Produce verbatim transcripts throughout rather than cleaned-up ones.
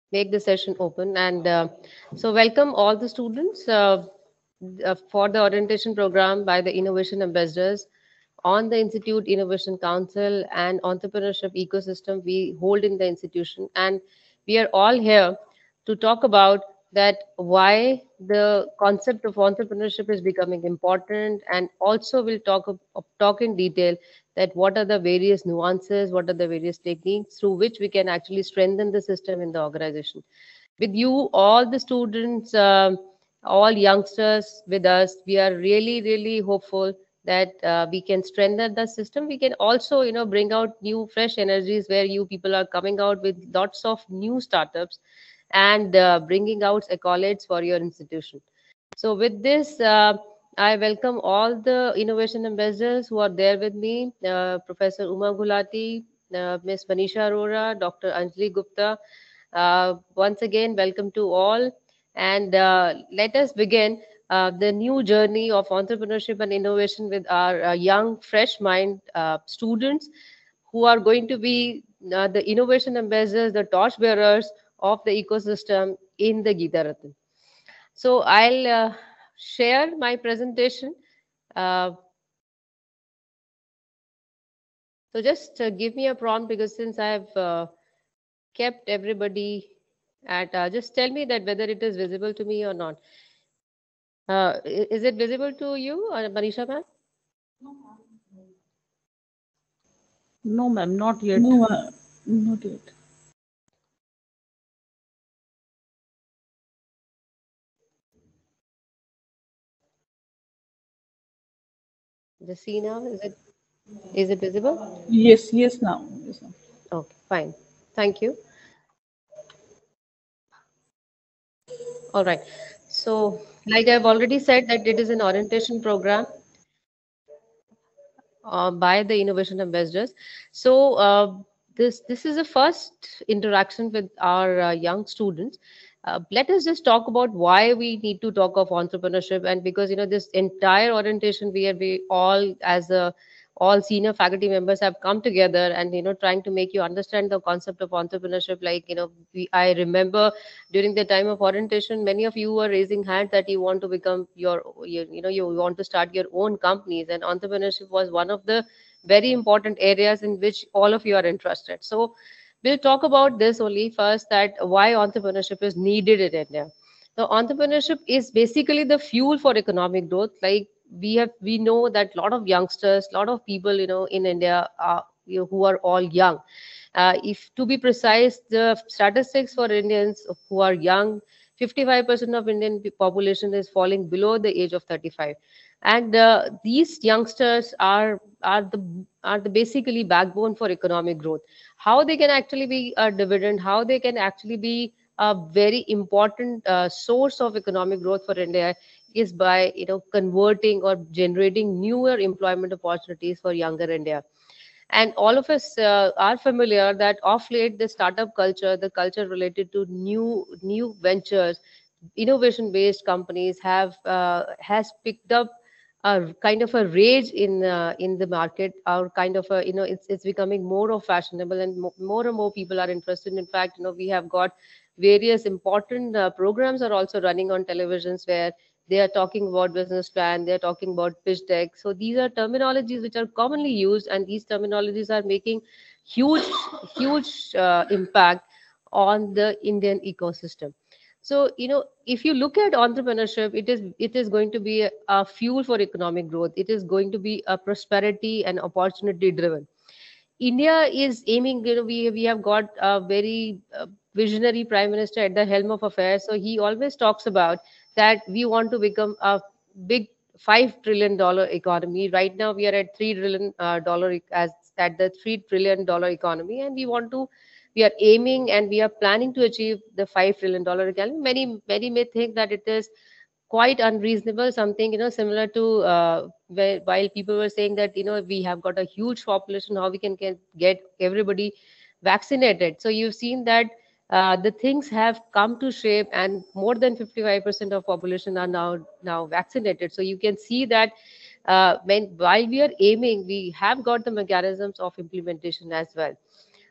make the session open. And uh, so, welcome all the students uh, uh, for the orientation program by the Innovation Ambassadors on the Institute Innovation Council and entrepreneurship ecosystem we hold in the institution. And we are all here to talk about that why the concept of entrepreneurship is becoming important, and also we'll talk of, talk in detail that what are the various nuances, what are the various techniques through which we can actually strengthen the system in the organization. With you, all the students, um, all youngsters with us, we are really, really hopeful that uh, we can strengthen the system. We can also, you know, bring out new, fresh energies where you people are coming out with lots of new startups and uh, bringing out accolades for your institution. So, with this, uh, I welcome all the innovation ambassadors who are there with me, uh, Professor Uma Gulati, uh, Miss Manisha Arora, Doctor Anjali Gupta. Uh, once again, welcome to all. And uh, let us begin uh, the new journey of entrepreneurship and innovation with our uh, young, fresh mind uh, students who are going to be uh, the innovation ambassadors, the torch bearers of the ecosystem in the Gita Ratan. So I'll uh, share my presentation. Uh, so just uh, give me a prompt, because since I've uh, kept everybody at, uh, just tell me that whether it is visible to me or not. Uh, i- is it visible to you, uh, Manisha ma'am? No, ma'am, not yet. No, uh, not yet. Just see now. Is it is it visible? Yes, yes, now. Yes, now. Okay, fine. Thank you. All right. So, like I've already said, that it is an orientation program uh, by the innovation ambassadors. So uh, this this is the first interaction with our uh, young students. Uh, let us just talk about why we need to talk of entrepreneurship, and because you know this entire orientation we are we all as a all senior faculty members have come together and you know trying to make you understand the concept of entrepreneurship. Like you know we, I remember during the time of orientation, many of you were raising hands that you want to become your you, you know you want to start your own companies, and entrepreneurship was one of the very important areas in which all of you are interested. So we'll talk about this only first, that why entrepreneurship is needed in India. So entrepreneurship is basically the fuel for economic growth. Like we have we know that a lot of youngsters, a lot of people you know in India are you know, who are all young. Uh, if to be precise, the statistics for Indians who are young, fifty-five percent of Indian pe- population is falling below the age of thirty-five, and uh, these youngsters are are the are the basically backbone for economic growth. How they can actually be a dividend, how they can actually be a very important uh, source of economic growth for India is by you know converting or generating newer employment opportunities for younger India. And all of us uh, are familiar that of late the startup culture, the culture related to new new ventures, innovation based companies have uh, has picked up a kind of a rage in uh, in the market, or kind of a you know it's it's becoming more of fashionable, and mo- more and more people are interested. In fact, you know we have got various important uh, programs are also running on televisions where they are talking about business plan, they are talking about pitch deck. So these are terminologies which are commonly used, and these terminologies are making huge huge uh, impact on the Indian ecosystem. So you know if you look at entrepreneurship, it is it is going to be a, a fuel for economic growth. It is going to be a prosperity and opportunity driven. India is aiming, you know, we, we have got a very uh, visionary prime minister at the helm of affairs. So he always talks about that we want to become a big five trillion dollar economy. Right now, we are at three trillion uh, dollar e- as at the three trillion dollar economy, and we want to, we are aiming and we are planning to achieve the five trillion dollar economy. Many many may think that it is quite unreasonable, something you know similar to uh, where, while people were saying that you know we have got a huge population, how we can get, get everybody vaccinated. So you've seen that uh, the things have come to shape, and more than fifty-five percent of population are now now vaccinated. So you can see that uh, when while we are aiming, we have got the mechanisms of implementation as well.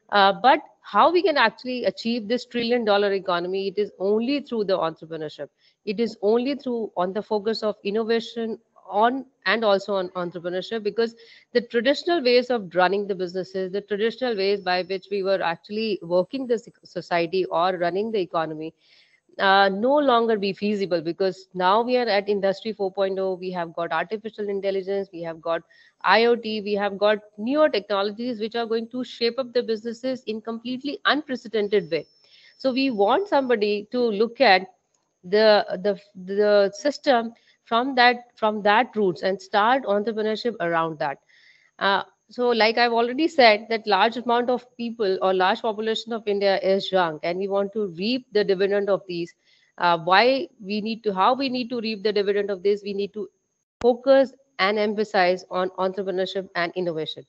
Uh, but how we can actually achieve this trillion dollar economy, it is only through the entrepreneurship. It is only through on the focus of innovation on and also on entrepreneurship, because the traditional ways of running the businesses, the traditional ways by which we were actually working the soc- society or running the economy, uh, no longer be feasible, because now we are at industry 4.0. We have got artificial intelligence, we have got IoT, we have got newer technologies which are going to shape up the businesses in completely unprecedented way. So we want somebody to look at the the the system from that from that roots and start entrepreneurship around that. uh, so like I've already said, that large amount of people or large population of India is young, and we want to reap the dividend of these. Uh, why we need to how we need to reap the dividend of this? We need to focus and emphasize on entrepreneurship and innovation.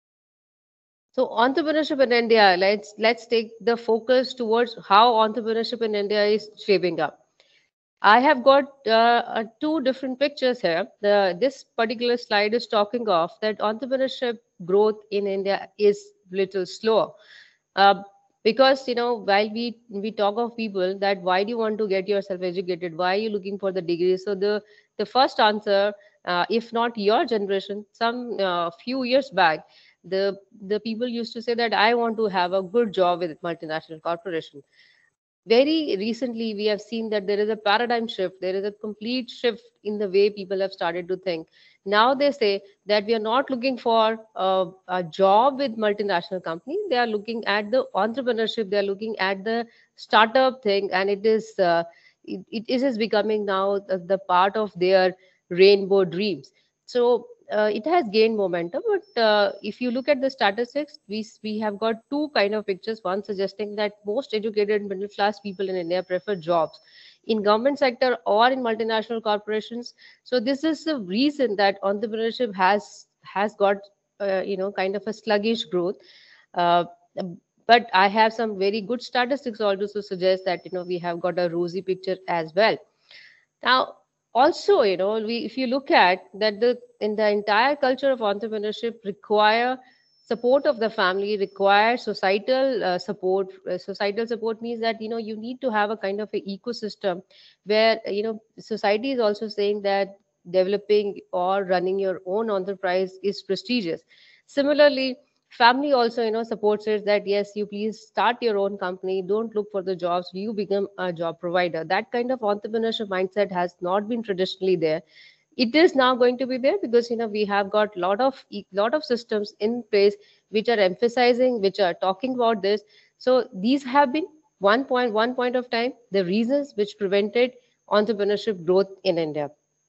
So entrepreneurship in India, let's let's take the focus towards how entrepreneurship in India is shaping up. I have got uh, uh, two different pictures here. The this particular slide is talking of that entrepreneurship growth in India is little slower. Uh, because you know, while we we talk of people that why do you want to get yourself educated? Why are you looking for the degree? So the the first answer, uh, if not your generation, some uh, few years back, the the people used to say that I want to have a good job with multinational corporation. Very recently we have seen that there is a paradigm shift, there is a complete shift in the way people have started to think. Now they say that we are not looking for a, a job with multinational company, they are looking at the entrepreneurship, they are looking at the startup thing, and it is uh, it, it is becoming now the, the part of their rainbow dreams. So uh, it has gained momentum, but uh, if you look at the statistics, we s- we have got two kind of pictures. One suggesting that most educated middle class people in India prefer jobs in government sector or in multinational corporations. So this is the reason that entrepreneurship has has got uh, you know, kind of a sluggish growth. Uh, but I have some very good statistics also to suggest that you know we have got a rosy picture as well. Now, also, you know, we if you look at that, the in the entire culture of entrepreneurship require support of the family, require societal uh, support. Uh, societal support means that you know you need to have a kind of a ecosystem where uh, you know society is also saying that developing or running your own enterprise is prestigious. Similarly, family also you know supports it, that yes, you please start your own company, don't look for the jobs, you become a job provider. That kind of entrepreneurship mindset has not been traditionally there. It is now going to be there, because you know we have got lot of e- lot of systems in place which are emphasizing, which are talking about this. So these have been one point one point of time the reasons which prevented entrepreneurship growth in India.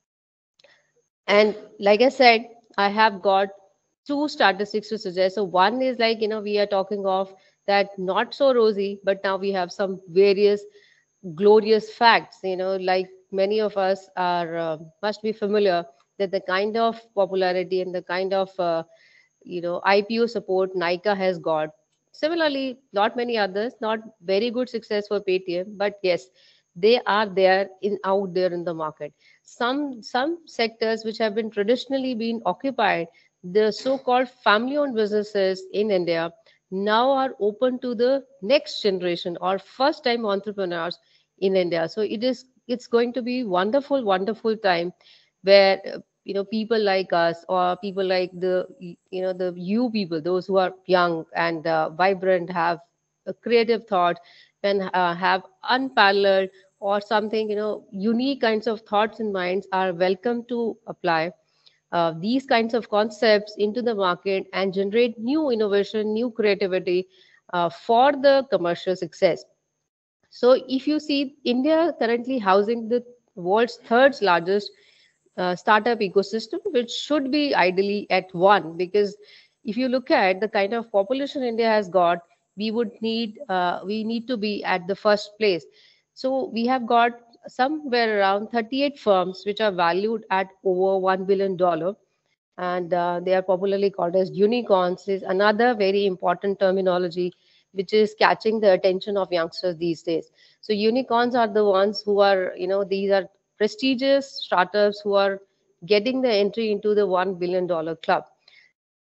And like I said, I have got two statistics to suggest. So one is like, you know, we are talking of that not so rosy, but now we have some various glorious facts, you know, like many of us are uh, must be familiar that the kind of popularity and the kind of uh, you know I P O support Nika has got. Similarly, not many others, not very good success for Paytm, but yes, they are there in out there in the market. Some some sectors which have been traditionally been occupied, the so-called family-owned businesses in India now are open to the next generation or first-time entrepreneurs in India. So it is it's going to be wonderful, wonderful time where uh, you know people like us or people like the you know the you people, those who are young and uh, vibrant, have a creative thought, and uh, have unparalleled or something you know unique kinds of thoughts and minds, are welcome to apply uh, these kinds of concepts into the market and generate new innovation, new creativity uh, for the commercial success. So if you see, India currently housing the world's third largest uh, startup ecosystem, which should be ideally at one, because if you look at the kind of population India has got, we would need uh, we need to be at the first place. So we have got somewhere around thirty-eight firms which are valued at over one billion dollar, and uh, they are popularly called as unicorns. Is another very important terminology which is catching the attention of youngsters these days. So unicorns are the ones who are, you know, these are prestigious startups who are getting the entry into the one billion dollar club.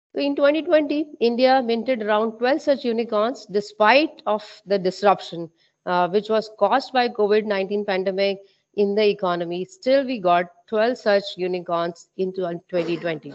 So in twenty twenty, India minted around twelve such unicorns despite of the disruption, uh, which was caused by COVID nineteen pandemic in the economy. Still, we got twelve such unicorns into twenty twenty.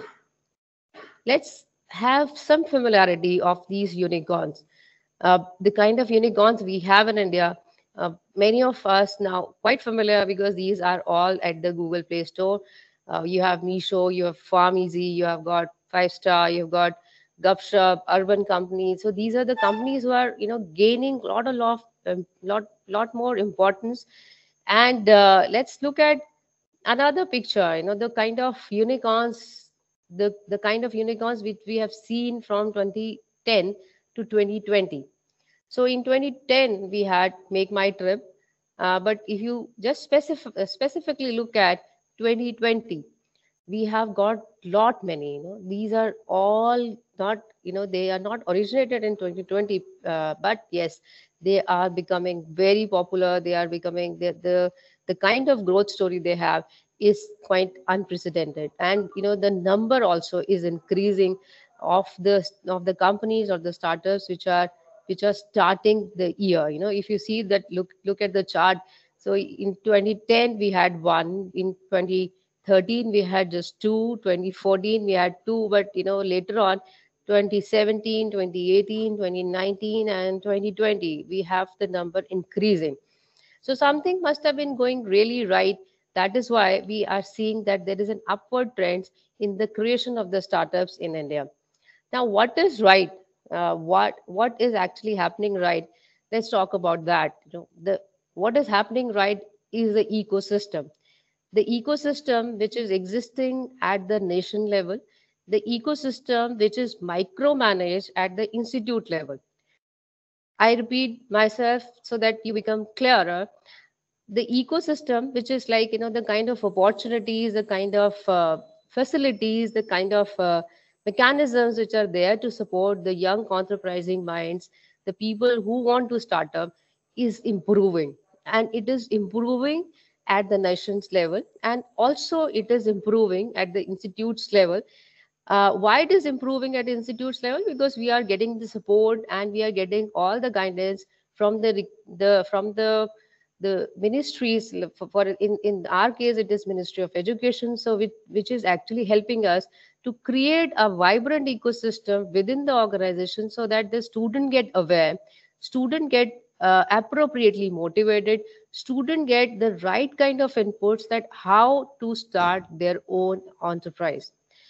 Let's have some familiarity of these unicorns. Uh, the kind of unicorns we have in India, uh, many of us now quite familiar because these are all at the Google Play Store. Uh, you have Meesho, you have PharmEasy, you have got Five Star, you've got Gupshup, Urban Company. So these are the companies who are, you know, gaining a lot, a lot, um, lot, lot more importance. And uh, let's look at another picture. You know, the kind of unicorns, the the kind of unicorns which we have seen from twenty ten to twenty twenty. So in twenty ten, we had Make My Trip. Uh, but if you just specif- uh, specifically look at twenty twenty, we have got lot many. You know, these are all not, you know, they are not originated in twenty twenty, uh, but yes, they are becoming very popular. They are becoming the, the the kind of growth story they have is quite unprecedented, and you know the number also is increasing of the of the companies or the startups which are which are starting the year. You know, if you see that, look look at the chart. So in twenty ten we had one, in twenty thirteen we had just two, twenty fourteen we had two, but you know later on twenty seventeen, twenty eighteen, twenty nineteen, and twenty twenty we have the number increasing. So something must have been going really right. That is why we are seeing that there is an upward trend in the creation of the startups in India. Now, what is right? Uh, what what is actually happening right? Let's talk about that. You know, the what is happening right is the ecosystem. The ecosystem which is existing at the nation level, the ecosystem which is micromanaged at the institute level. I repeat myself so that you become clearer. The ecosystem which is like, you know, the kind of opportunities, the kind of uh, facilities, the kind of uh, mechanisms which are there to support the young enterprising minds, the people who want to start up, is improving, and it is improving at the nation's level, and also it is improving at the institutes level. Uh, why it is improving at institutes level? Because we are getting the support and we are getting all the guidance from the re- the from the the ministries. For, for in in our case it is Ministry of Education, so which, which is actually helping us to create a vibrant ecosystem within the organization, so that the student get aware, student get uh, appropriately motivated, student get the right kind of inputs that how to start their own enterprise.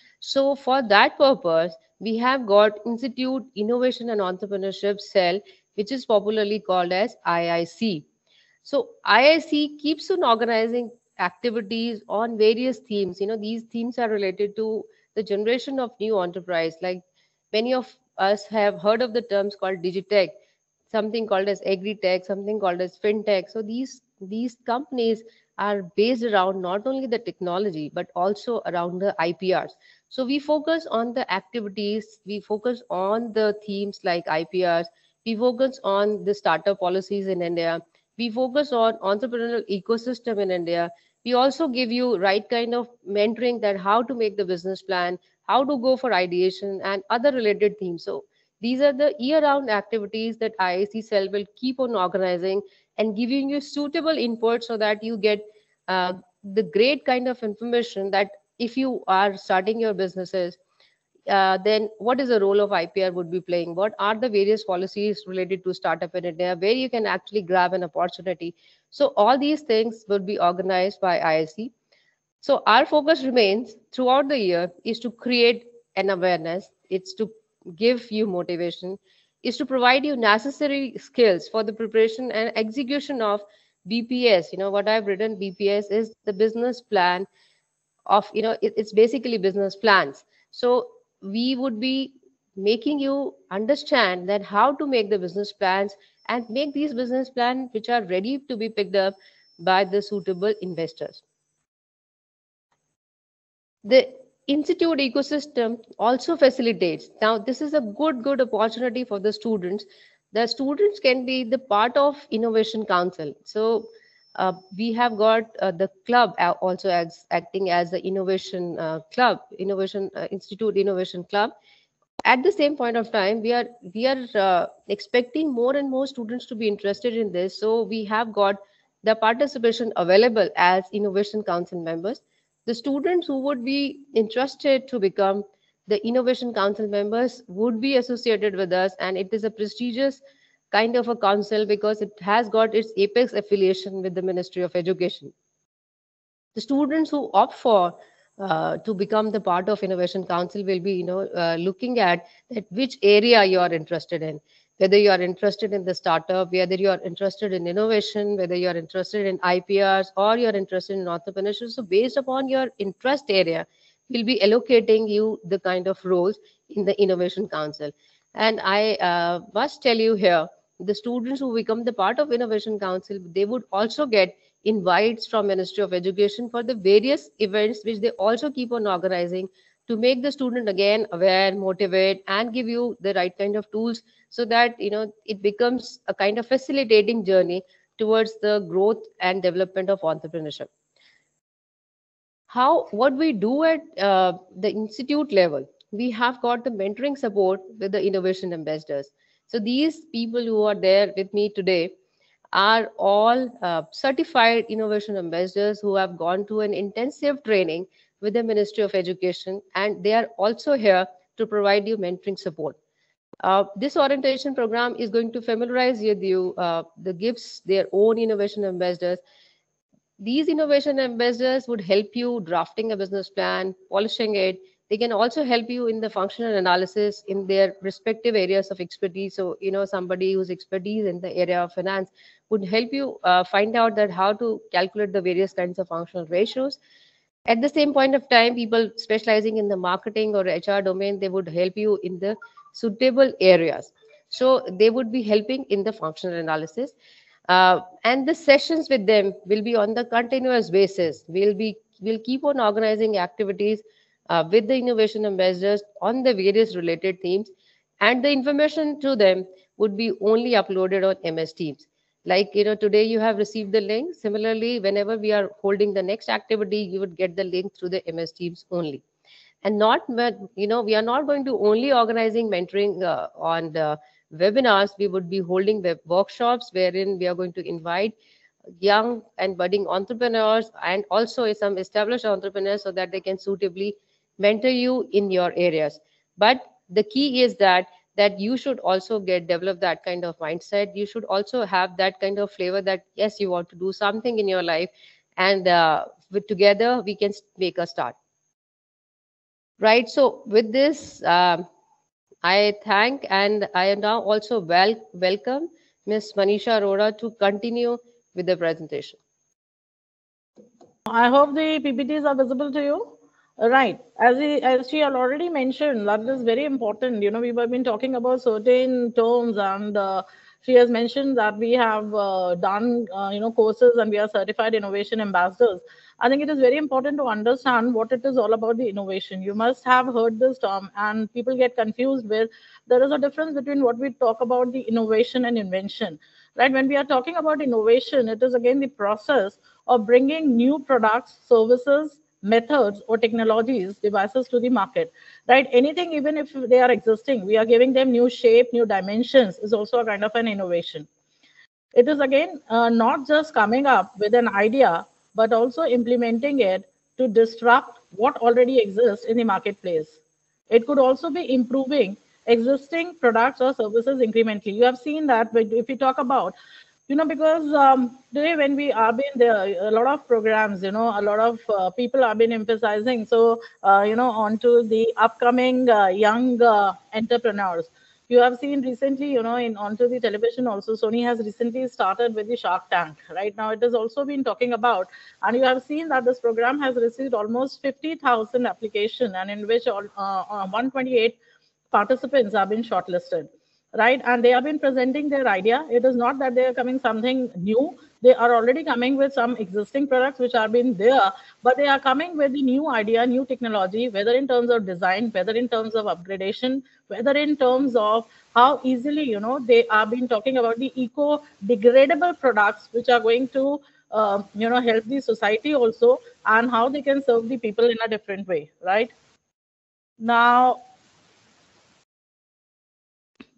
So for that purpose, we have got Institute Innovation and Entrepreneurship Cell, which is popularly called as I I C. So I I C keeps on organizing activities on various themes. You know, these themes are related to the generation of new enterprise. Like many of us have heard of the terms called digitech, something called as agri-tech, something called as fintech. So these these companies are based around not only the technology but also around the I P Rs. So we focus on the activities, we focus on the themes like I P Rs, we focus on the startup policies in India, we focus on entrepreneurial ecosystem in India. We also give you right kind of mentoring, that how to make the business plan, how to go for ideation and other related themes. So these are the year-round activities that I I C Cell will keep on organizing and giving you suitable input, so that you get uh, the great kind of information that if you are starting your businesses, uh, then what is the role of I P R would be playing? What are the various policies related to startup in India where you can actually grab an opportunity? So all these things will be organized by I I C. So our focus remains throughout the year is to create an awareness, it's to give you motivation, is to provide you necessary skills for the preparation and execution of B P S. You know what I've written, B P S is the business plan of, you know, it, it's basically business plans. So we would be making you understand that how to make the business plans and make these business plans which are ready to be picked up by the suitable investors. The institute ecosystem also facilitates, now this is a good good opportunity for the students. The students can be the part of innovation council. So uh, we have got uh, the club a- also as acting as the innovation uh, club, innovation uh, institute innovation club. at the same point of time, we are we are uh, expecting more and more students to be interested in this. So we have got the participation available as innovation council members. The students who would be interested to become the innovation council members would be associated with us, and it is a prestigious kind of a council because it has got its apex affiliation with the Ministry of Education. The students who opt for uh, to become the part of innovation council will be, you know, uh, looking at that which area you are interested in, whether you are interested in the startup, whether you are interested in innovation, whether you are interested in I P Rs, or you are interested in entrepreneurship. So based upon your interest area, we'll be allocating you the kind of roles in the innovation council. And I uh, must tell you here, the students who become the part of innovation council, they would also get invites from Ministry of Education for the various events which they also keep on organizing to make the student again aware, motivate, and give you the right kind of tools, so that, you know, it becomes a kind of facilitating journey towards the growth and development of entrepreneurship. How what we do at uh, the institute level, we have got the mentoring support with the innovation ambassadors. So these people who are there with me today are all uh, certified innovation ambassadors who have gone to an intensive training with the Ministry of Education, and they are also here to provide you mentoring support. Uh, this orientation program is going to familiarize with you uh, the gives their own innovation ambassadors. These innovation ambassadors would help you drafting a business plan, polishing it. They can also help you in the functional analysis in their respective areas of expertise. So, you know, somebody who's expertise in the area of finance would help you uh, find out that how to calculate the various kinds of functional ratios. At the same point of time, people specializing in the marketing or H R domain, they would help you in the suitable areas. So they would be helping in the functional analysis. Uh, and the sessions with them will be on the continuous basis. We'll be we'll keep on organizing activities uh, with the innovation ambassadors on the various related themes, and the information to them would be only uploaded on M S Teams. Like, you know, today you have received the link. Similarly, whenever we are holding the next activity, you would get the link through the M S Teams only. And not, you know, we are not going to only organizing mentoring uh, on the webinars. We would be holding web workshops wherein we are going to invite young and budding entrepreneurs and also some established entrepreneurs so that they can suitably mentor you in your areas. But the key is that that you should also get develop that kind of mindset. You should also have that kind of flavor that yes, you want to do something in your life, and uh, with together we can make a start. Right. So with this, um, I thank and I now also wel- welcome Miss Manisha Arora to continue with the presentation. I hope the P P Ts are visible to you. Right. As, he, as she had already mentioned, that is very important. You know, we've been talking about certain terms, and uh, she has mentioned that we have uh, done, uh, you know, courses and we are certified innovation ambassadors. I think it is very important to understand what it is all about, the innovation. You must have heard this term, and people get confused with there is a difference between what we talk about the innovation and invention. Right? When we are talking about innovation, it is again the process of bringing new products, services, methods, or technologies, devices to the market. Right? Anything, even if they are existing, we are giving them new shape, new dimensions, is also a kind of an innovation. It is again uh, not just coming up with an idea, but also implementing it to disrupt what already exists in the marketplace. It could also be improving existing products or services incrementally. You have seen that if we talk about, you know, because um, today when we are been there, a lot of programs, you know, a lot of uh, people have been emphasizing. So, uh, you know, onto the upcoming uh, young uh, entrepreneurs. You have seen recently, you know, in onto the television also, Sony has recently started with the Shark Tank. Right now, it has also been talking about, and you have seen that this program has received almost fifty thousand application, and in which all, uh, uh, one hundred twenty-eight participants have been shortlisted, right? And they have been presenting their idea. It is not that they are coming something new. They are already coming with some existing products which have been there, but they are coming with the new idea, new technology, whether in terms of design, whether in terms of upgradation, whether in terms of how easily, you know, they have been talking about the eco-degradable products which are going to, uh, you know, help the society also, and how they can serve the people in a different way, right? Now,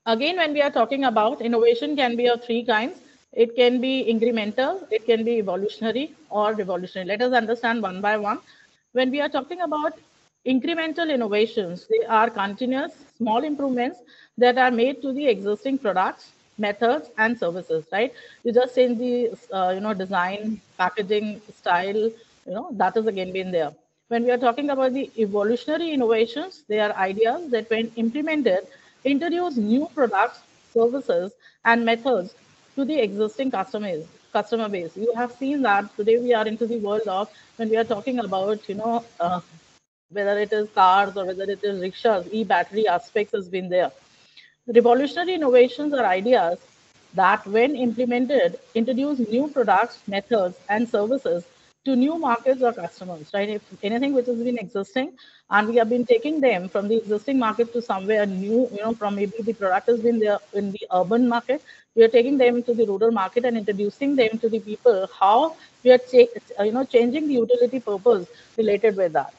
Again, when we are talking about innovation, can be of three kinds. It can be incremental, it can be evolutionary, or revolutionary. Let us understand one by one. When we are talking about incremental innovations, they are continuous small improvements that are made to the existing products, methods, and services. Right? You just change the uh, you know design, packaging, style. You know that has again been there. When we are talking about the evolutionary innovations, they are ideas that, when implemented, introduce new products, services, and methods to the existing customers customer base. You have seen that today we are into the world of, when we are talking about, you know uh, whether it is cars or whether it is rickshaws, e-battery aspects has been there. Revolutionary innovations are ideas that, when implemented, introduce new products, methods, and services to new markets or customers, right? If anything which has been existing and we have been taking them from the existing market to somewhere new, you know, from maybe the product has been there in the urban market, we are taking them to the rural market and introducing them to the people, how we are, cha- you know, changing the utility purpose related with that.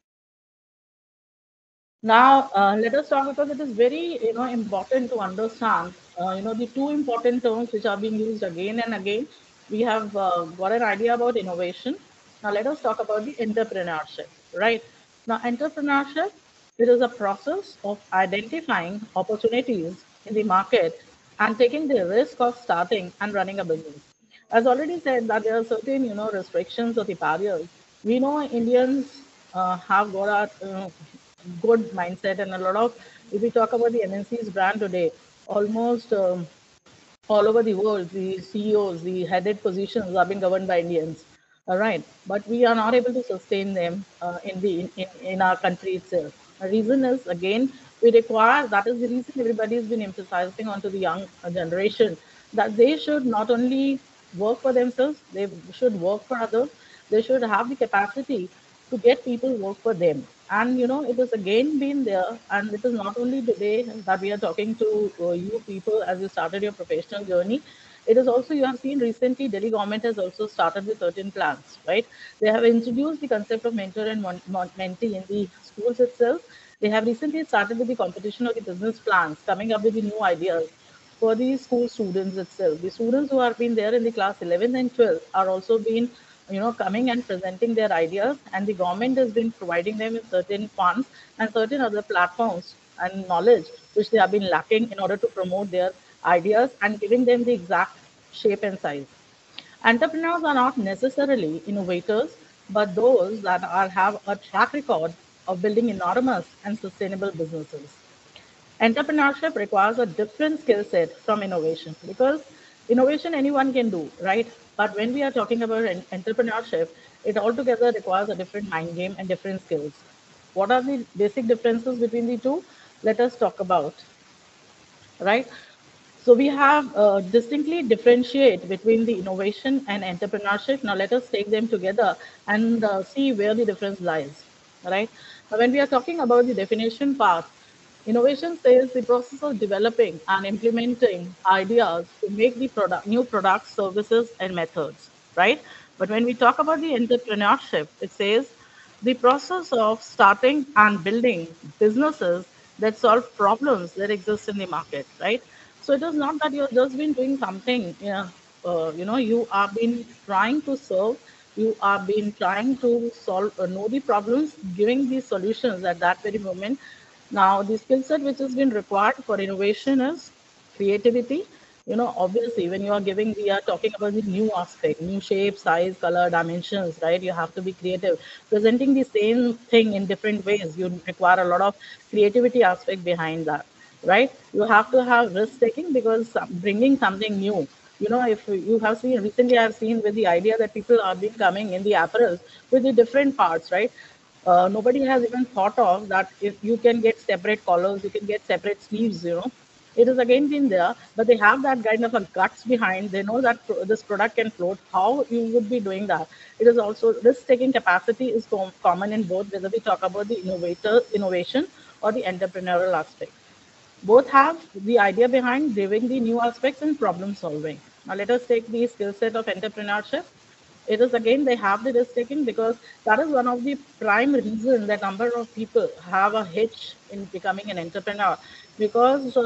Now, uh, let us talk, because it is very, you know, important to understand, uh, you know, the two important terms which are being used again and again. We have uh, got an idea about innovation. Now, let us talk about the entrepreneurship, right? Now, entrepreneurship, it is a process of identifying opportunities in the market and taking the risk of starting and running a business. As already said, that there are certain, you know, restrictions or the barriers. We know Indians uh, have got a uh, good mindset, and a lot of, if we talk about the M N C's brand today, almost um, all over the world, the C E Os, the headed positions are being governed by Indians. All right, but we are not able to sustain them uh, in the in, in, in our country itself. The reason is, again, we require, that is the reason everybody has been emphasizing onto the young uh, generation, that they should not only work for themselves, they should work for others. They should have the capacity to get people work for them. And you know, it has again been there, and it is not only today that we are talking to uh, you people as you started your professional journey. It is also, you have seen recently, Delhi government has also started with certain plans, right? They have introduced the concept of mentor and mon- mon- mentee in the schools itself. They have recently started with the competition of the business plans, coming up with the new ideas for the school students itself. The students who have been there in the class eleventh and twelfth are also been, you know, coming and presenting their ideas, and the government has been providing them with certain funds and certain other platforms and knowledge which they have been lacking in order to promote their ideas and giving them the exact shape and size. Entrepreneurs are not necessarily innovators, but those that are have a track record of building enormous and sustainable businesses. Entrepreneurship requires a different skill set from innovation, because innovation anyone can do, right? But when we are talking about en- entrepreneurship, it altogether requires a different mind game and different skills. What are the basic differences between the two? Let us talk about, right? So we have uh, distinctly differentiate between the innovation and entrepreneurship. Now let us take them together and uh, see where the difference lies, right? Now, when we are talking about the definition part, innovation says the process of developing and implementing ideas to make the product, new products, services, and methods, right? But when we talk about the entrepreneurship, it says the process of starting and building businesses that solve problems that exist in the market, right? So it is not that you've just been doing something, yeah, uh, you know, you are been trying to serve, you are been trying to solve, uh, know the problems, giving the solutions at that very moment. Now, the skill set which has been required for innovation is creativity. You know, obviously, when you are giving, we are talking about the new aspect, new shape, size, color, dimensions, right? You have to be creative. Presenting the same thing in different ways, you require a lot of creativity aspect behind that, right? You have to have risk taking, because some- bringing something new. You know, if you have seen recently, I've seen with the idea that people are being coming in the apparels with the different parts, right? Uh, nobody has even thought of that. If you can get separate collars, you can get separate sleeves, you know, it has again been there, but they have that kind of a guts behind. They know that pro- this product can float. How you would be doing that? It is also risk taking capacity is com- common in both, whether we talk about the innovator innovation or the entrepreneurial aspect. Both have the idea behind giving the new aspects and problem solving. Now, let us take the skill set of entrepreneurship. It is again, they have the risk taking, because that is one of the prime reason that number of people have a hitch in becoming an entrepreneur, because uh,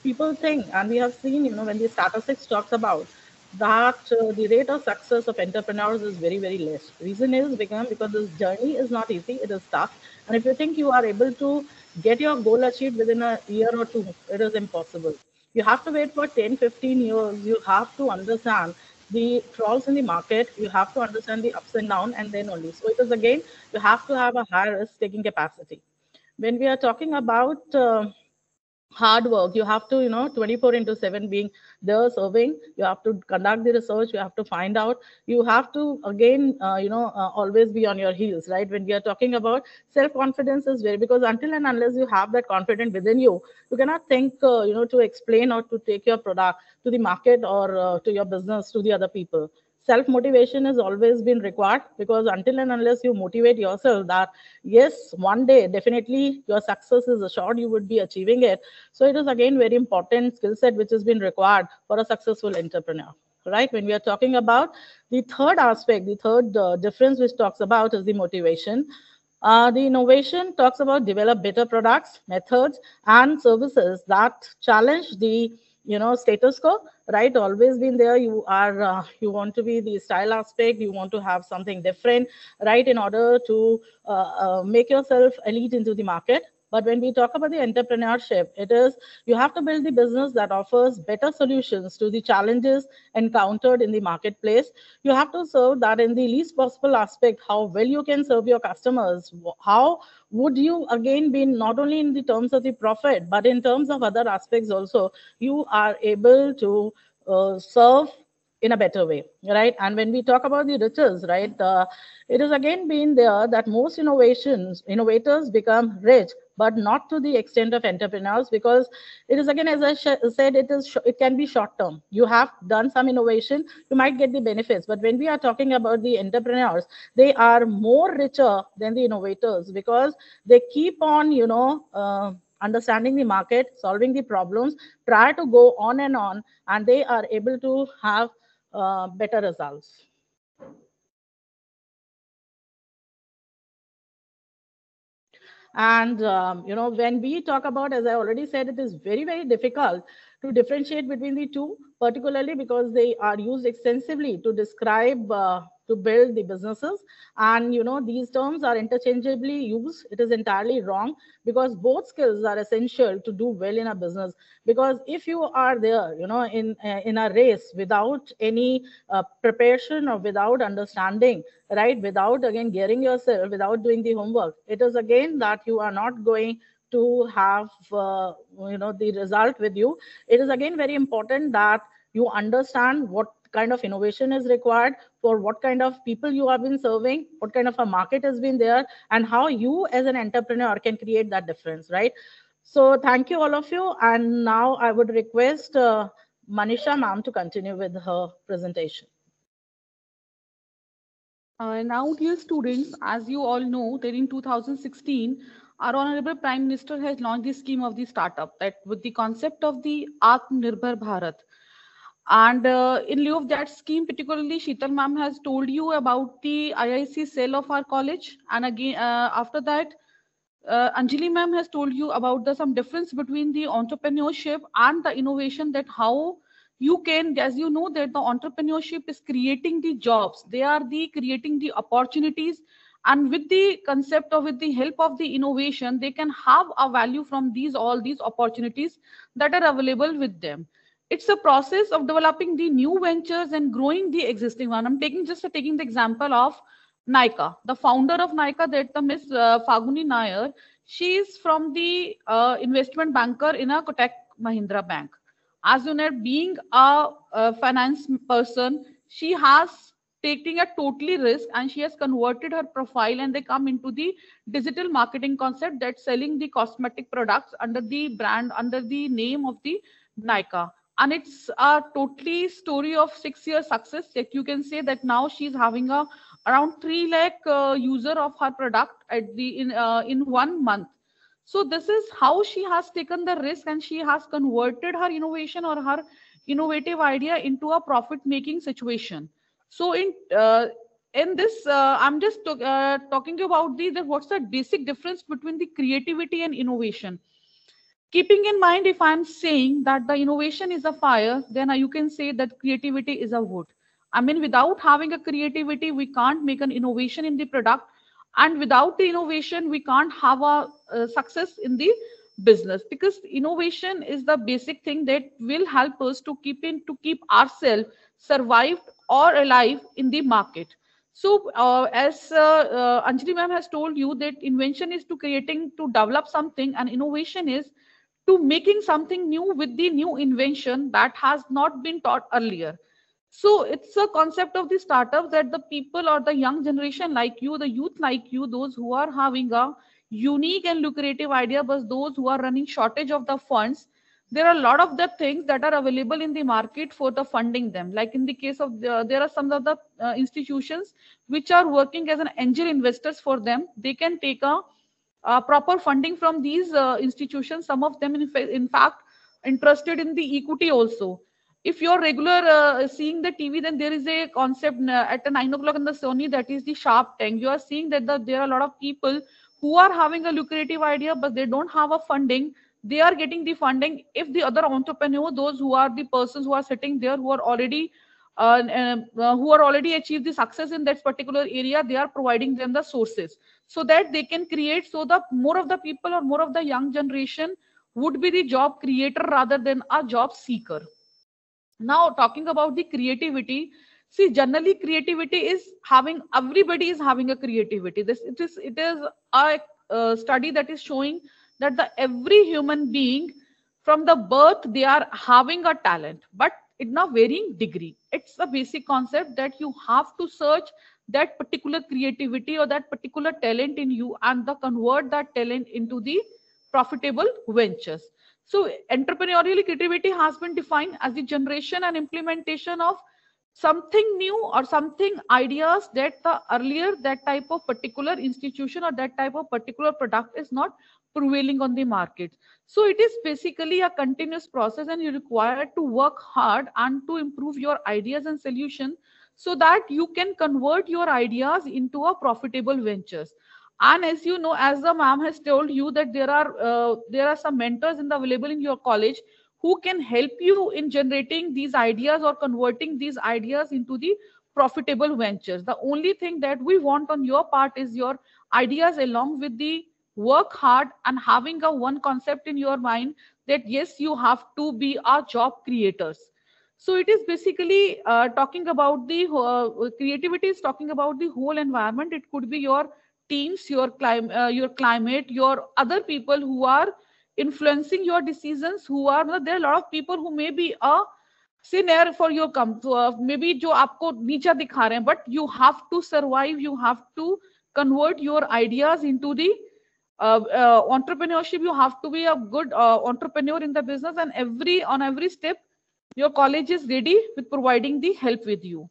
people think, and we have seen, you know, when the statistics talks about that uh, the rate of success of entrepreneurs is very, very less. Reason is because, because this journey is not easy, it is tough. And if you think you are able to get your goal achieved within a year or two, it is impossible. You have to wait for ten, fifteen years. You have to understand the trolls in the market. You have to understand the ups and downs, and then only. So it is again, you have to have a higher risk taking capacity. When we are talking about uh, hard work, you have to, you know, twenty-four into seven being there serving. You have to conduct the research, you have to find out, you have to again, uh, you know, uh, always be on your heels, right? When we are talking about self confidence is very, because until and unless you have that confidence within you, you cannot think, uh, you know, to explain or to take your product to the market or uh, to your business to the other people. Self motivation has always been required, because until and unless you motivate yourself that yes, one day definitely your success is assured, you would be achieving it. So it is again very important skill set which has been required for a successful entrepreneur, right? When we are talking about the third aspect, the third uh, difference which talks about is the motivation. Uh, the innovation talks about develop better products, methods, and services that challenge the, you know, status quo, right? Always been there. You are uh, you want to be the style aspect. You want to have something different, right? In order to uh, uh, make yourself elite into the market. But when we talk about the entrepreneurship, it is you have to build the business that offers better solutions to the challenges encountered in the marketplace. You have to serve that in the least possible aspect, how well you can serve your customers. How would you again be not only in the terms of the profit, but in terms of other aspects also, you are able to uh, serve in a better way, right? And when we talk about the riches, right, uh, it has again been there that most innovations innovators become rich, but not to the extent of entrepreneurs, because it is again, as I sh- said, it is sh- it can be short term. You have done some innovation, you might get the benefits, but when we are talking about the entrepreneurs, they are more richer than the innovators, because they keep on, you know, uh, understanding the market, solving the problems, try to go on and on, and they are able to have uh, better results. And um, you know, when we talk about, as I already said, it is very, very difficult to differentiate between the two, particularly because they are used extensively to describe, uh, to build the businesses. And you know, these terms are interchangeably used. It is entirely wrong, because both skills are essential to do well in a business. Because if you are there, you know, in uh, in a race without any uh, preparation or without understanding, right, without again gearing yourself, without doing the homework, it is again that you are not going to have uh, you know, the result with you. It is again very important that you understand what kind of innovation is required, for what kind of people you have been serving, what kind of a market has been there, and how you as an entrepreneur can create that difference, right? So thank you all of you, and now I would request uh, Manisha ma'am to continue with her presentation. Uh, now, dear students, as you all know, that in two thousand sixteen, our Honorable Prime Minister has launched the scheme of the startup, that with the concept of the Atmanirbhar Bharat. And uh, in lieu of that scheme, particularly Sheetal ma'am has told you about the I I C cell of our college. And again, uh, after that, uh, Anjali ma'am has told you about the some difference between the entrepreneurship and the innovation, that how you can, as you know, that the entrepreneurship is creating the jobs, they are the creating the opportunities, and with the concept of with the help of the innovation, they can have a value from these all these opportunities that are available with them. It's a process of developing the new ventures and growing the existing one. I'm taking just taking the example of Nika, the founder of Nika, that the Miss uh, Faguni Nair. She is from the uh, investment banker in a Kotak Mahindra Bank. As you know, being a, a finance person, she has taking a totally risk, and she has converted her profile, and they come into the digital marketing concept, that selling the cosmetic products under the brand, under the name of the Nika. And it's a totally story of six year success, that you can say that now she's having a around three lakh uh, user of her product at the in uh, in one month. So this is how she has taken the risk, and she has converted her innovation or her innovative idea into a profit making situation. So in uh, in this, uh, I'm just to, uh, talking about the, the what's the basic difference between the creativity and innovation. Keeping in mind, if I'm saying that the innovation is a fire, then you can say that creativity is a wood. I mean, without having a creativity, we can't make an innovation in the product. And without the innovation, we can't have a, a success in the business, because innovation is the basic thing that will help us to keep in to keep ourselves survived or alive in the market. So uh, as uh, uh, Anjali ma'am has told you, that invention is to creating to develop something, and innovation is to making something new with the new invention that has not been taught earlier. So it's a concept of the startup that the people or the young generation like you, the youth like you, those who are having a unique and lucrative idea, but those who are running shortage of the funds, there are a lot of the things that are available in the market for the funding them. Like in the case of the, there are some of the uh, institutions which are working as an angel investors for them. They can take a uh, proper funding from these uh, institutions. Some of them, in, fa- in fact, interested in the equity also. If you're regular uh, seeing the T V, then there is a concept uh, at a nine o'clock in the Sony, that is the Shark Tank. You are seeing that the, there are a lot of people who are having a lucrative idea, but they don't have a funding. They are getting the funding if the other entrepreneur, those who are the persons who are sitting there, who are already uh, uh, who are already achieved the success in that particular area, they are providing them the sources so that they can create. So the more of the people or more of the young generation would be the job creator rather than a job seeker. Now talking about the creativity, see, generally creativity is having, everybody is having a creativity. This it is it is a, uh study that is showing that the every human being from the birth, they are having a talent, but in a varying degree. It's a basic concept that you have to search that particular creativity or that particular talent in you, and the convert that talent into the profitable ventures. So entrepreneurial creativity has been defined as the generation and implementation of something new or something ideas that the earlier that type of particular institution or that type of particular product is not prevailing on the market. So it is basically a continuous process, and you require to work hard and to improve your ideas and solution so that you can convert your ideas into a profitable ventures. And as you know, as the ma'am has told you, that there are uh, there are some mentors in the available in your college who can help you in generating these ideas or converting these ideas into the profitable ventures. The only thing that we want on your part is your ideas, along with the work hard and having a one concept in your mind that yes, you have to be a job creators. So it is basically uh, talking about the uh, creativity is talking about the whole environment. It could be your teams, your climate, uh, your climate, your other people who are influencing your decisions. Who are there are a lot of people who may be a scenario for your come uh, maybe जो आपको नीचा दिखा रहे हैं, but you have to survive. You have to convert your ideas into the uh, uh, entrepreneurship. You have to be a good uh, entrepreneur in the business, and every on every step your college is ready with providing the help with you.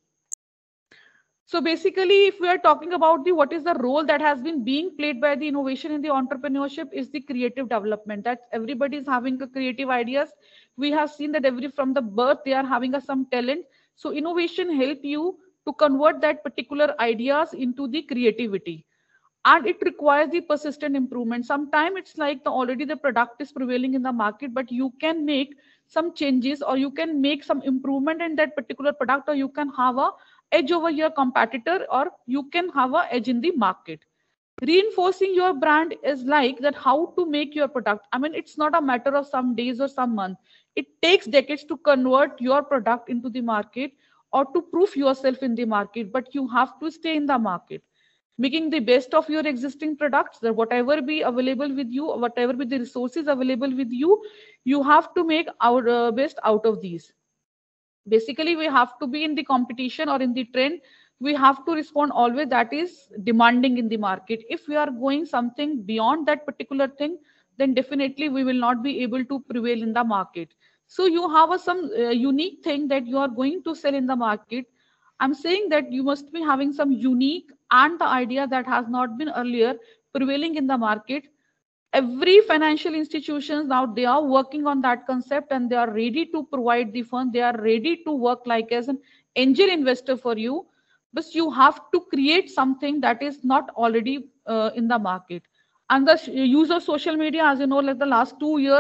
So basically, if we are talking about the what is the role that has been being played by the innovation in the entrepreneurship, is the creative development. That everybody is having a creative ideas. We have seen that every from the birth they are having a some talent. So innovation help you to convert that particular ideas into the creativity, and it requires the persistent improvement. Sometimes it's like the already the product is prevailing in the market, but you can make some changes or you can make some improvement in that particular product, or you can have a edge over your competitor, or you can have a edge in the market. Reinforcing your brand is like that how to make your product. I mean, it's not a matter of some days or some month. It takes decades to convert your product into the market or to prove yourself in the market, but you have to stay in the market, making the best of your existing products, that whatever be available with you, whatever be the resources available with you, you have to make our uh, best out of these. Basically, we have to be in the competition or in the trend. We have to respond always that is demanding in the market. If we are going something beyond that particular thing, then definitely we will not be able to prevail in the market. So you have a, some uh, unique thing that you are going to sell in the market. I'm saying that you must be having some unique and the idea that has not been earlier prevailing in the market. Every financial institutions now, they are working on that concept, and they are ready to provide the fund. They are ready to work like as an angel investor for you, but you have to create something that is not already uh, in the market. And the use of social media, as you know, like the last two years,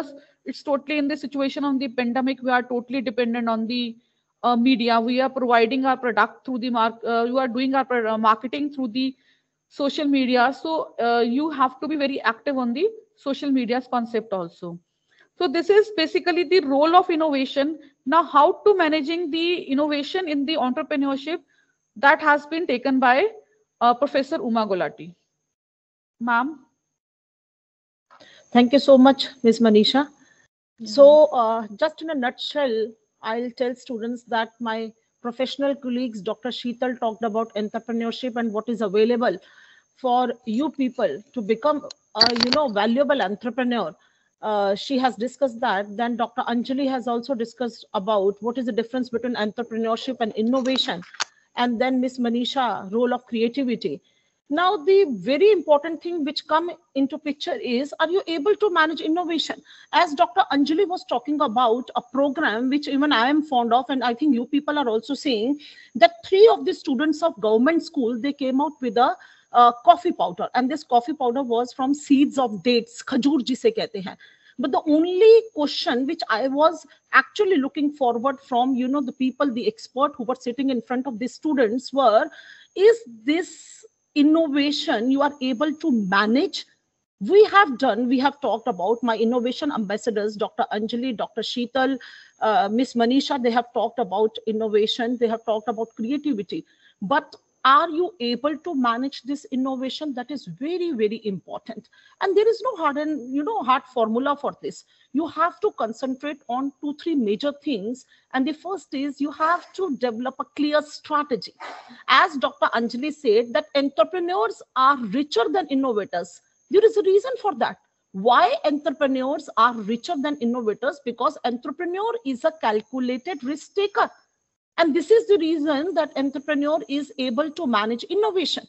It's totally in the situation of the pandemic. We are totally dependent on the uh, media. We are providing our product through the mark. Uh, you are doing our pro- uh, marketing through the social media. So uh, you have to be very active on the social media's concept also. So this is basically the role of innovation. Now, how to managing the innovation in the entrepreneurship, that has been taken by uh, Professor Uma Gulati. Ma'am. Thank you so much, Miz Manisha. So, uh, just in a nutshell, I'll tell students that my professional colleagues, Doctor Sheetal, talked about entrepreneurship and what is available for you people to become a, you know, valuable entrepreneur. Uh, she has discussed that. Then Doctor Anjali has also discussed about what is the difference between entrepreneurship and innovation. And then Miss Manisha, role of creativity. Now, the very important thing which come into picture is, are you able to manage innovation? As Doctor Anjali was talking about a program which even I am fond of, and I think you people are also seeing, that three of the students of government school, they came out with a uh, coffee powder, and this coffee powder was from seeds of dates, khajur jise kehte hain. But the only question which I was actually looking forward from, you know, the people, the expert who were sitting in front of the students were, is this innovation you are able to manage? We have done, we have talked about my innovation ambassadors, Doctor Anjali, Doctor Sheetal, uh, Miss Manisha, they have talked about innovation, they have talked about creativity. But are you able to manage this innovation? That is very, very important. And there is no hard and, you know, hard formula for this. You have to concentrate on two, three major things. And the first is you have to develop a clear strategy. As Doctor Anjali said, that entrepreneurs are richer than innovators. There is a reason for that. Why entrepreneurs are richer than innovators? Because entrepreneur is a calculated risk taker. And this is the reason that entrepreneur is able to manage innovation.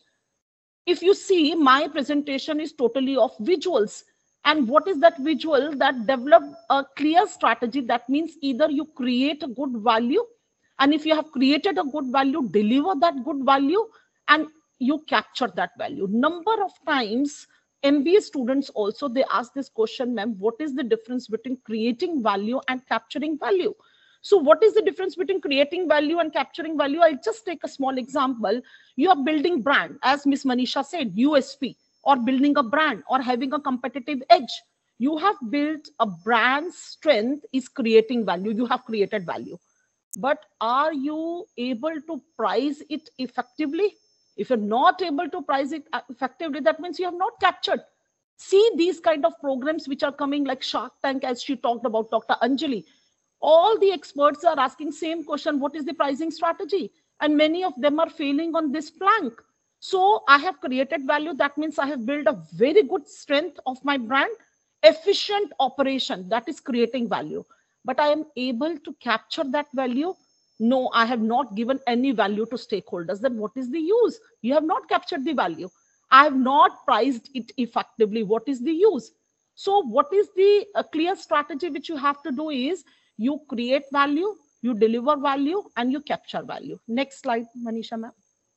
If you see, my presentation is totally of visuals. And what is that visual? That develop a clear strategy. That means either you create a good value, and if you have created a good value, deliver that good value, and you capture that value. Number of times, M B A students also, they ask this question, ma'am, what is the difference between creating value and capturing value? So what is the difference between creating value and capturing value? I'll just take a small example. You are building brand, as Miss Manisha said, U S P, or building a brand or having a competitive edge. You have built a brand strength is creating value. You have created value. But are you able to price it effectively? If you're not able to price it effectively, that means you have not captured. See these kind of programs which are coming like Shark Tank, as she talked about, Doctor Anjali. All the experts are asking same question, what is the pricing strategy? And many of them are failing on this plank. So I have created value. That means I have built a very good strength of my brand. Efficient operation, that is creating value. But I am able to capture that value? No, I have not given any value to stakeholders. Then what is the use? You have not captured the value. I have not priced it effectively. What is the use? So what is the uh, clear strategy which you have to do is, you create value, you deliver value, and you capture value. Next slide, Manisha ma'am.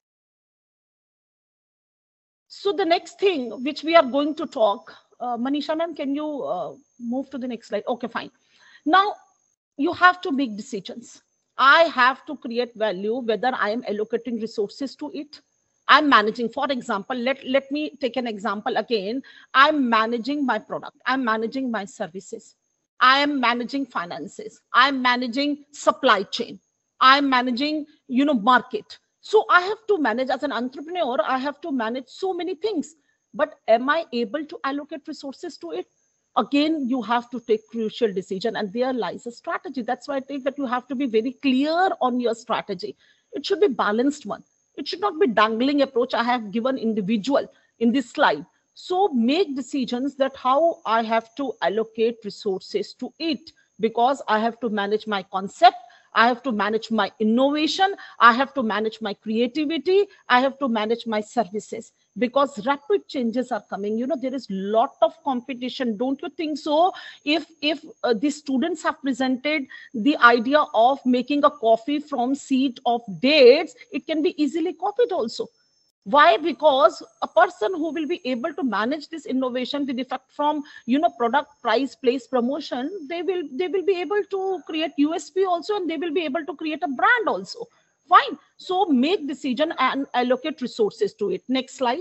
So the next thing which we are going to talk, uh, Manisha ma'am, can you uh, move to the next slide? Okay, fine. Now, you have to make decisions. I have to create value, whether I am allocating resources to it. I'm managing, for example, let, let me take an example again. I'm managing my product. I'm managing my services. I am managing finances. I'm managing supply chain. I'm managing, you know, market. So I have to manage as an entrepreneur. I have to manage so many things. But am I able to allocate resources to it? Again, you have to take crucial decision, and there lies a strategy. That's why I think that you have to be very clear on your strategy. It should be balanced one. It should not be dangling approach I have given individual in this slide. So make decisions that how I have to allocate resources to it, because I have to manage my concept, I have to manage my innovation, I have to manage my creativity, I have to manage my services, because rapid changes are coming. You know, there is lot of competition. Don't you think so? If, if uh, the students have presented the idea of making a coffee from seed of dates, it can be easily copied also. Why? Because a person who will be able to manage this innovation with effect from, you know, product, price, place, promotion, they will they will be able to create U S P also, and they will be able to create a brand also. Fine. So make decision and allocate resources to it. Next slide.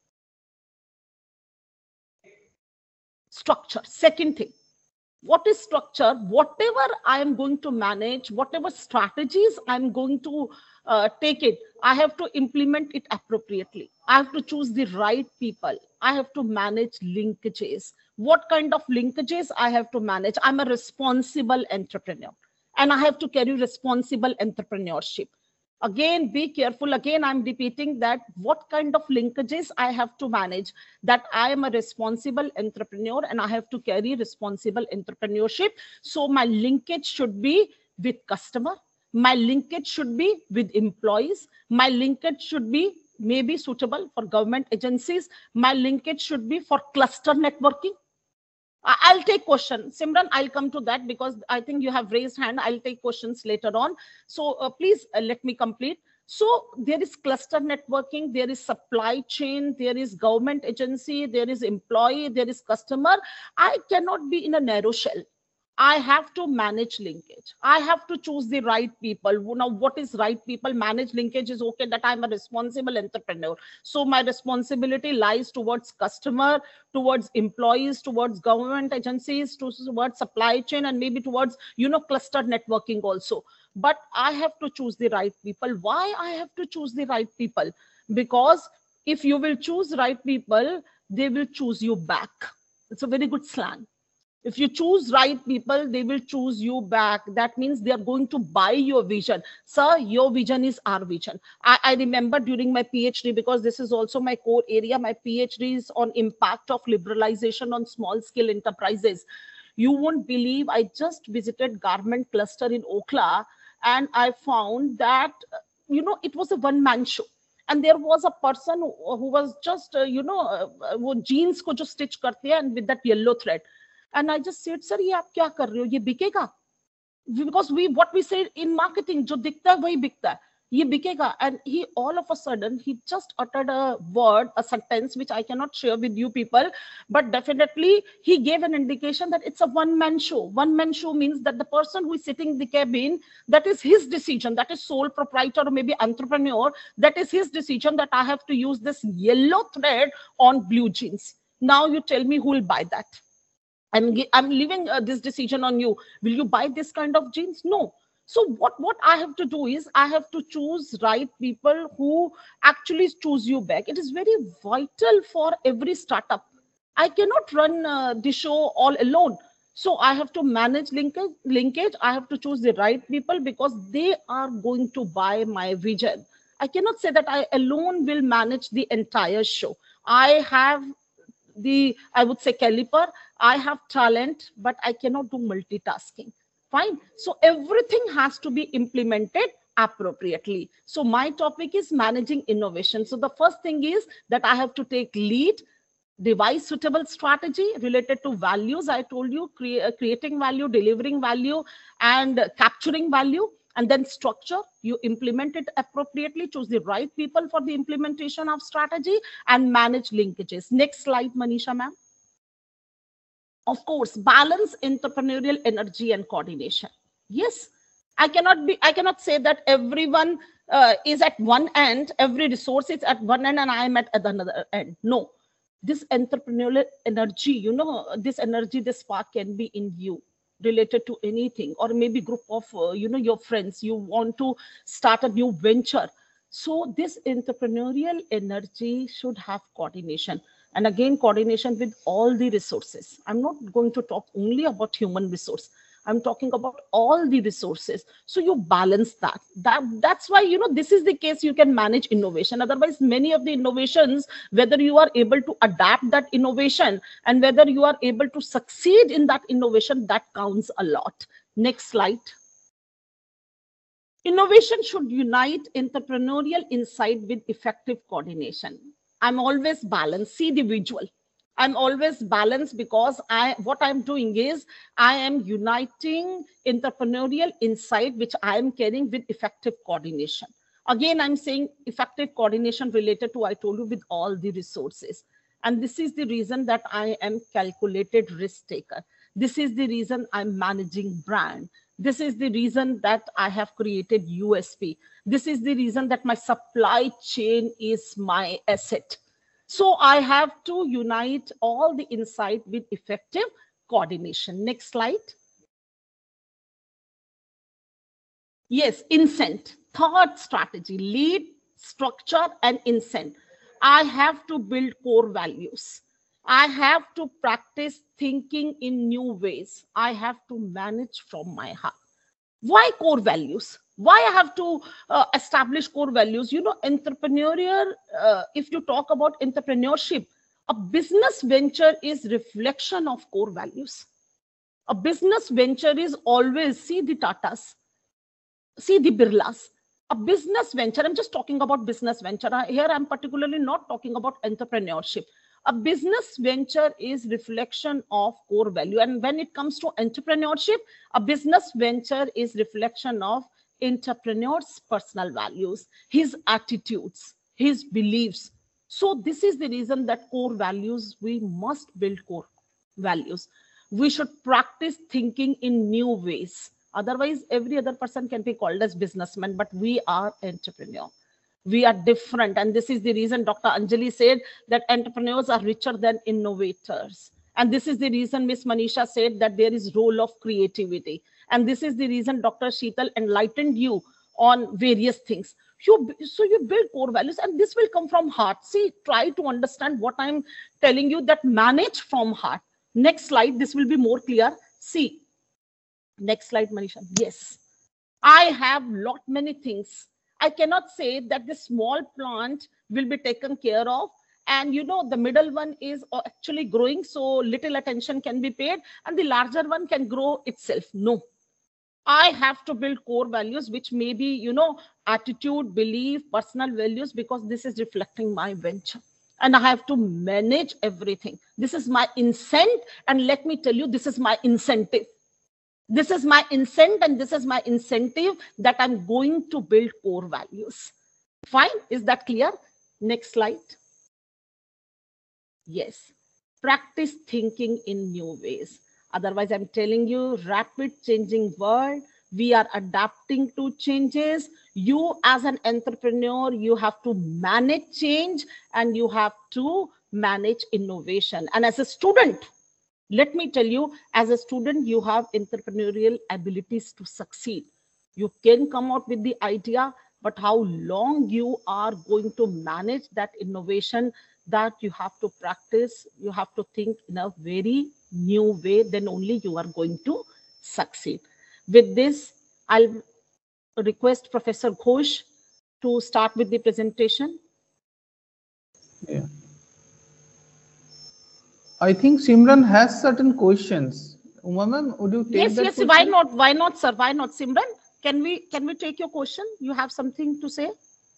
Structure. Second thing. What is structure? Whatever I am going to manage, whatever strategies I'm going to uh, take it, I have to implement it appropriately. I have to choose the right people. I have to manage linkages. What kind of linkages I have to manage? I'm a responsible entrepreneur, and I have to carry responsible entrepreneurship. Again, be careful. Again, I'm repeating that what kind of linkages I have to manage, that I am a responsible entrepreneur and I have to carry responsible entrepreneurship. So my linkage should be with customer. My linkage should be with employees. My linkage should be maybe suitable for government agencies. My linkage should be for cluster networking. I'll take question. Simran, I'll come to that because I think you have raised hand. I'll take questions later on. So uh, please uh, let me complete. So there is cluster networking, there is supply chain, there is government agency, there is employee, there is customer. I cannot be in a narrow shell. I have to manage linkage. I have to choose the right people. Now, what is right people? Manage linkage is okay, that I'm a responsible entrepreneur. So my responsibility lies towards customer, towards employees, towards government agencies, towards supply chain, and maybe towards, you know, cluster networking also. But I have to choose the right people. Why I have to choose the right people? Because if you will choose right people, they will choose you back. It's a very good slang. If you choose right people, they will choose you back. That means they are going to buy your vision. Sir, your vision is our vision. I, I remember during my PhD, because this is also my core area, my PhD is on impact of liberalization on small scale enterprises. You won't believe, I just visited garment cluster in Okhla, and I found that, you know, it was a one-man show. And there was a person who, who was just, uh, you know, uh, jeans ko jo stitch karte hai, and with that yellow thread. And I just said, sir, ये आप क्या कर रहे हो? ये बिकेगा? Because we, what we say in marketing, जो दिखता है वही बिकता है. ये बिकेगा. And he, all of a sudden, he just uttered a word, a sentence, which I cannot share with you people, but definitely he gave an indication that it's a one-man show. One-man show means that the person who is sitting in the cabin, that is his decision, that is sole proprietor or maybe entrepreneur, that is his decision that I have to use this yellow thread on blue jeans. Now you tell me who will buy that? I'm, I'm leaving uh, this decision on you. Will you buy this kind of jeans? No. So what, what I have to do is I have to choose right people who actually choose you back. It is very vital for every startup. I cannot run uh, the show all alone. So I have to manage linkage, linkage. I have to choose the right people because they are going to buy my vision. I cannot say that I alone will manage the entire show. I have the, I would say, caliper. I have talent, but I cannot do multitasking. Fine. So everything has to be implemented appropriately. So my topic is managing innovation. So the first thing is that I have to take lead, devise suitable strategy related to values. I told you, cre creating value, delivering value, and capturing value. And then structure, you implement it appropriately, choose the right people for the implementation of strategy, and manage linkages. Next slide, Manisha ma'am. Of course, balance entrepreneurial energy and coordination. Yes, I cannot be, I cannot say that everyone uh, is at one end, every resource is at one end and I am at another end. No, this entrepreneurial energy, you know, this energy, this spark can be in you, related to anything, or maybe group of, uh, you know, your friends, you want to start a new venture. So this entrepreneurial energy should have coordination. And again, coordination with all the resources. I'm not going to talk only about human resource. I'm talking about all the resources. So you balance that. That that's why, you know, this is the case you can manage innovation. Otherwise, many of the innovations, whether you are able to adapt that innovation and whether you are able to succeed in that innovation, that counts a lot. Next slide. Innovation should unite entrepreneurial insight with effective coordination. I'm always balanced. See the visual. I'm always balanced because I, what I'm doing is I am uniting entrepreneurial insight, which I am carrying with effective coordination. Again, I'm saying effective coordination related to, I told you, with all the resources. And this is the reason that I am calculated risk taker. This is the reason I'm managing brand. This is the reason that I have created U S P. This is the reason that my supply chain is my asset. So I have to unite all the insight with effective coordination. Next slide. Yes, incent. Third strategy, lead, structure, and incent. I have to build core values. I have to practice thinking in new ways. I have to manage from my heart. Why core values? Why I have to uh, establish core values? You know, entrepreneurial, uh, if you talk about entrepreneurship, a business venture is reflection of core values. A business venture is always, see the Tatas, see the Birlas. A business venture, I'm just talking about business venture. Here I'm particularly not talking about entrepreneurship. A business venture is reflection of core value. And when it comes to entrepreneurship, a business venture is reflection of entrepreneur's personal values, his attitudes, his beliefs. So this is the reason that core values, we must build core values. We should practice thinking in new ways. Otherwise, every other person can be called as businessman, but we are entrepreneur. We are different. And this is the reason Doctor Anjali said that entrepreneurs are richer than innovators. And this is the reason Miss Manisha said that there is role of creativity. And this is the reason Doctor Sheetal enlightened you on various things. You, so you build core values, and this will come from heart. See, try to understand what I'm telling you, that manage from heart. Next slide, this will be more clear. See, next slide, Manisha. Yes, I have lot many things. I cannot say that the small plant will be taken care of, and you know the middle one is actually growing, so little attention can be paid, and the larger one can grow itself. No, I have to build core values, which may be, you know, attitude, belief, personal values, because this is reflecting my venture. And I have to manage everything. This is my incent, and let me tell you, this is my incentive. This is my incent, and this is my incentive, that I'm going to build core values. Fine, is that clear? Next slide. Yes, practice thinking in new ways. Otherwise, I'm telling you, rapid changing world, we are adapting to changes. You as an entrepreneur, you have to manage change, and you have to manage innovation. And as a student, let me tell you, as a student, you have entrepreneurial abilities to succeed. You can come out with the idea, but how long you are going to manage that innovation, that you have to practice, you have to think in a very new way, then only you are going to succeed. With this, I'll request Professor Ghosh to start with the presentation. Yeah. I think Simran has certain questions. Uma ma'am, would you take yes, that yes, question? why not? Why not, sir? Why not, Simran? Can we can we take your question? You have something to say?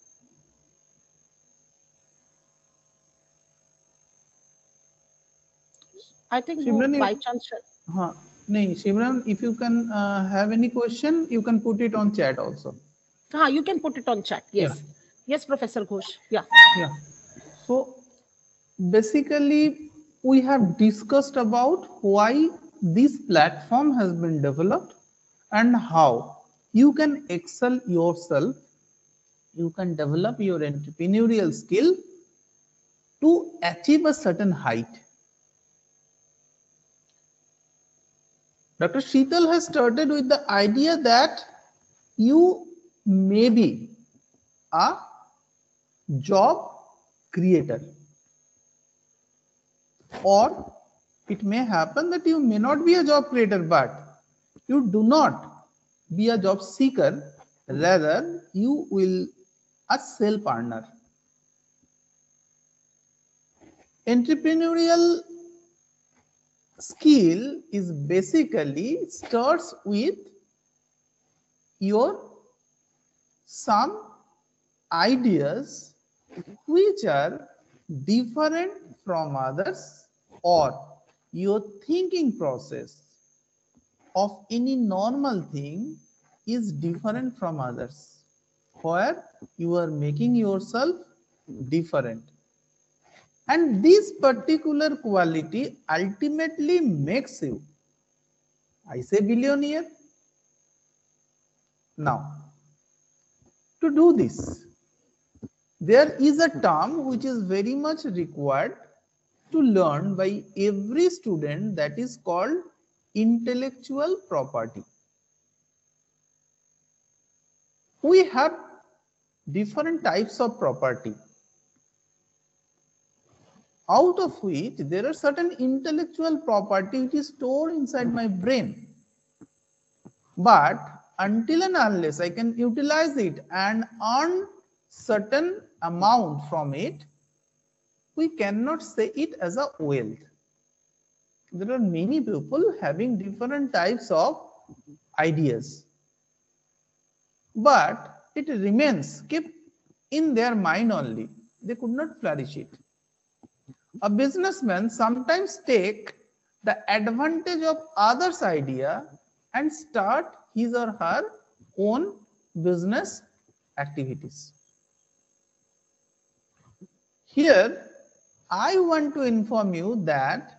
I think Simran, by you, chance. huh, nahi, Simran, if you can uh, have any question, you can put it on chat also. Ah, you can put it on chat. Yes. Yeah. Yes, Professor Ghosh. Yeah. Yeah. So basically, we have discussed about why this platform has been developed and how you can excel yourself, you can develop your entrepreneurial skill to achieve a certain height. Doctor Sheetal has started with the idea that you may be a job creator, or it may happen that you may not be a job creator, but you do not be a job seeker, rather you will a self earner. Entrepreneurial skill is basically starts with your some ideas which are different from others, or your thinking process of any normal thing is different from others. where you are making yourself different. And this particular quality ultimately makes you, I say, billionaire. Now, to do this, there is a term which is very much required to learn by every student, that is called intellectual property. We have different types of property, out of which there are certain intellectual property which is stored inside my brain. But until and unless I can utilize it and earn certain amount from it, we cannot say it as a wealth. There are many people having different types of ideas, but it remains kept in their mind only. They could not flourish it. A businessman sometimes take the advantage of others' idea and start his or her own business activities. Here, I want to inform you that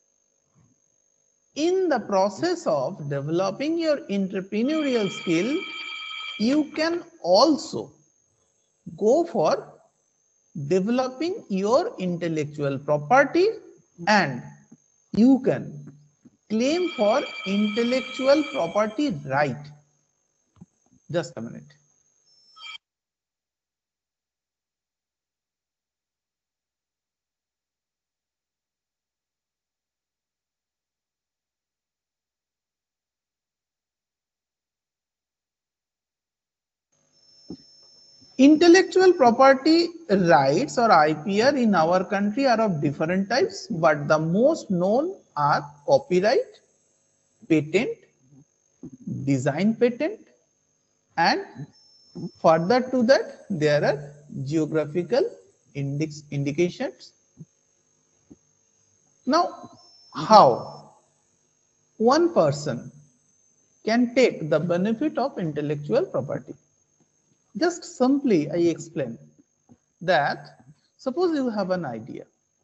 in the process of developing your entrepreneurial skill, you can also go for developing your intellectual property, and you can claim for intellectual property right. Just a minute. Intellectual property rights or I P R in our country are of different types, but the most known are copyright, patent, design patent, and further to that there are geographical index indications. Now, how one person can take the benefit of intellectual property? Just simply I explain that suppose you have an idea.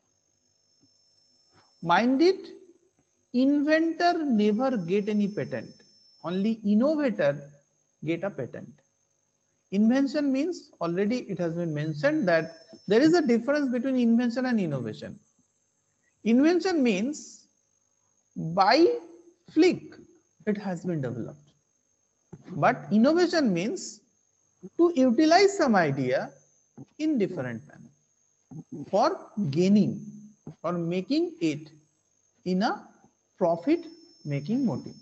Mind it, inventor never get any patent, only innovator get a patent. Invention means, already it has been mentioned that there is a difference between invention and innovation. Invention means by flick it has been developed, but innovation means to utilize some idea in different manner for gaining or making it in a profit making motive.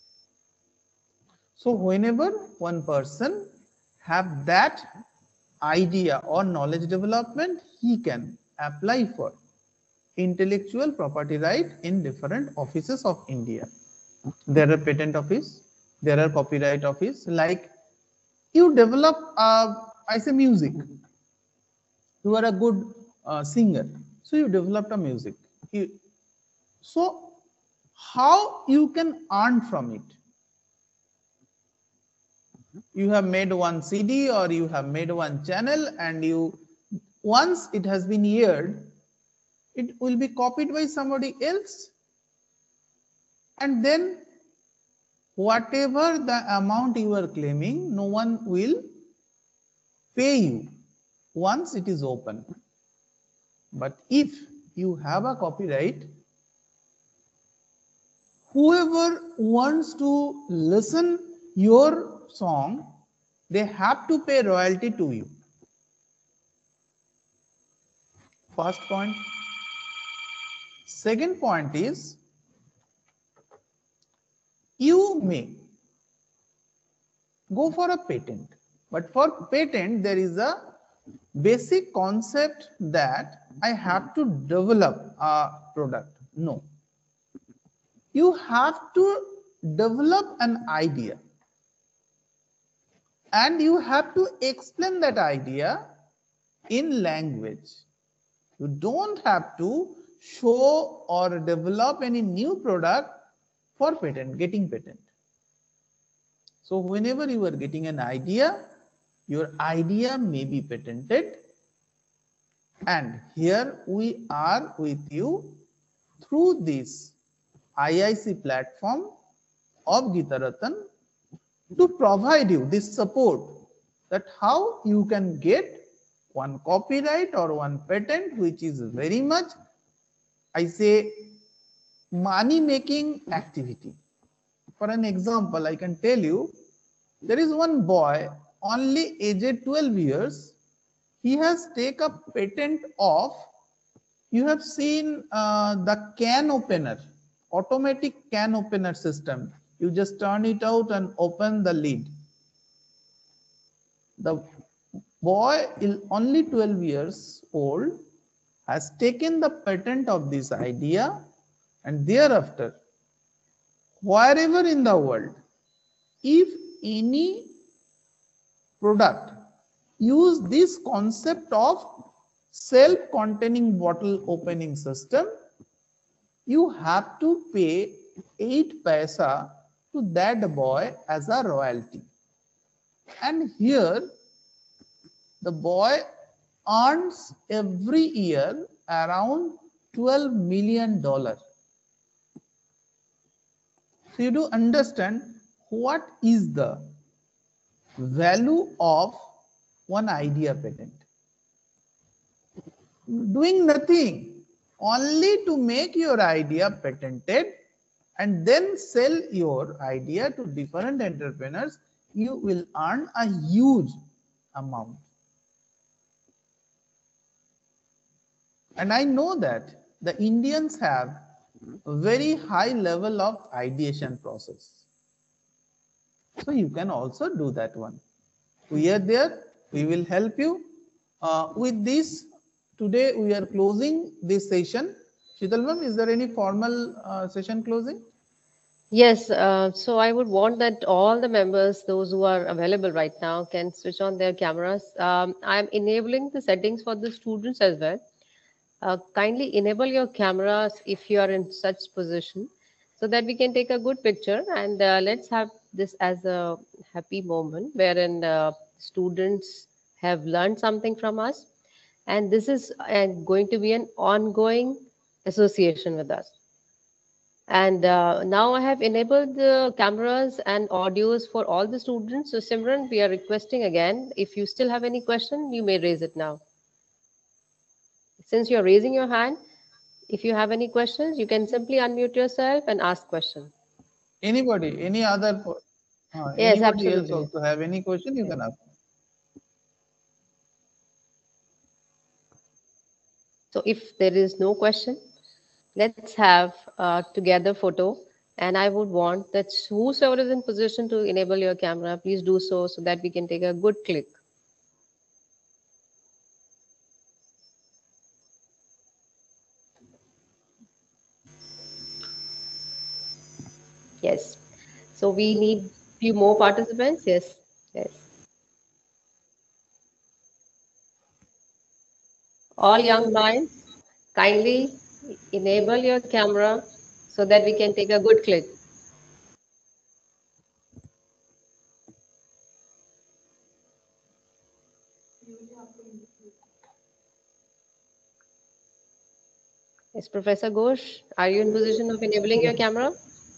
So whenever one person have that idea or knowledge development, he can apply for intellectual property right in different offices of India. There are patent office, there are copyright office. Like you develop, uh, I say music. You are a good uh, singer, so you developed a music. You, so how you can earn from it? You have made one C D or you have made one channel, and you once it has been aired, it will be copied by somebody else, and then whatever the amount you are claiming, no one will pay you once it is open. But if you have a copyright, whoever wants to listen your song, they have to pay royalty to you. First point. Second point is, you may go for a patent, but for patent there is a basic concept that I have to develop a product. No, you have to develop an idea and you have to explain that idea in language. You don't have to show or develop any new product for patent, getting patent. So whenever you are getting an idea, your idea may be patented. And here we are with you through this I I C platform of Geetaratan to provide you this support, that how you can get one copyright or one patent, which is very much, I say, money making activity. For an example, I can tell you, there is one boy only aged twelve years. He has taken a patent of, you have seen uh, the can opener, automatic can opener system. You just turn it out and open the lid. The boy is only twelve years old, has taken the patent of this idea, and thereafter, wherever in the world, if any product use this concept of self-containing bottle opening system, you have to pay eight paisa to that boy as a royalty. And here the boy earns every year around twelve million dollars. So you do understand what is the value of one idea patent. Doing nothing, only to make your idea patented and then sell your idea to different entrepreneurs, you will earn a huge amount. And I know that the Indians have a very high level of ideation process. So you can also do that one. We are there, we will help you. Uh, with this, today we are closing this session. Sheetal ma'am, is there any formal uh, session closing? Yes, uh, so I would want that all the members, those who are available right now, can switch on their cameras. Um, I'm enabling the settings for the students as well. Uh, kindly enable your cameras if you are in such position, so that we can take a good picture, and uh, let's have this as a happy moment wherein uh, students have learned something from us, and this is uh, going to be an ongoing association with us. And uh, now I have enabled the cameras and audios for all the students. So Simran, we are requesting again, if you still have any question, you may raise it now. Since you're raising your hand, if you have any questions, you can simply unmute yourself and ask question. Anybody, any other, uh, Yes, anybody else absolutely. also have any question, you can ask. So if there is no question, let's have a together photo. And I would want that whosoever is in position to enable your camera, please do so, so that we can take a good click. Yes. So we need few more participants. Yes. Yes. All young minds, kindly enable your camera so that we can take a good click. Yes, Professor Ghosh, are you in position of enabling your camera?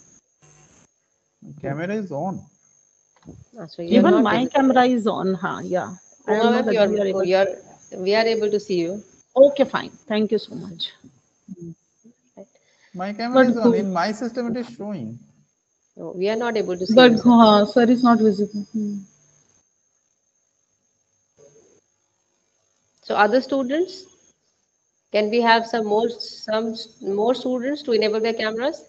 Camera is on. Ah, so you're Even not my able- camera is on. Huh? Yeah. I Uma don't know ma'am, whether you're, we are oh, able. you're, we are able to see you. Okay, fine. Thank you so much. My camera But is on. go- In my system, it is showing. No, we are not able to see But you, sir. uh, sir is not visible. Hmm. So other students, can we have some more some more students to enable their cameras?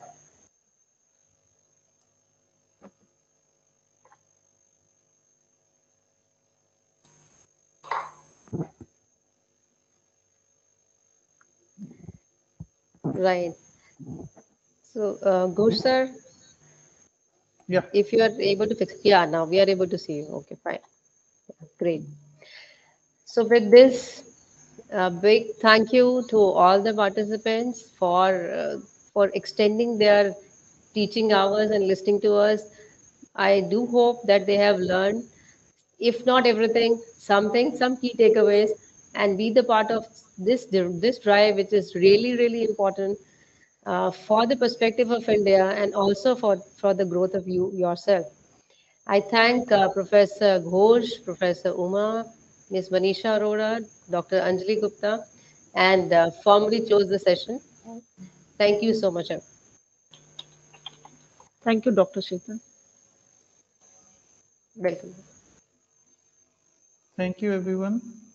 Right. So, uh, Ghosh sir, Yeah. if you are able to fix, yeah, now we are able to see you. Okay, fine. Great. So with this, a big thank you to all the participants for uh, for extending their teaching hours and listening to us. I do hope that they have learned if not everything, something, some key takeaways, and be the part of this this drive, which is really really important uh, for the perspective of India and also for for the growth of you yourself. I thank uh, Professor Ghosh, Professor Uma, Miss Manisha Arora, Doctor Anjali Gupta, and uh, formally close the session. Thank you so much. Thank you, Doctor Sheetal. Welcome. Thank you, everyone.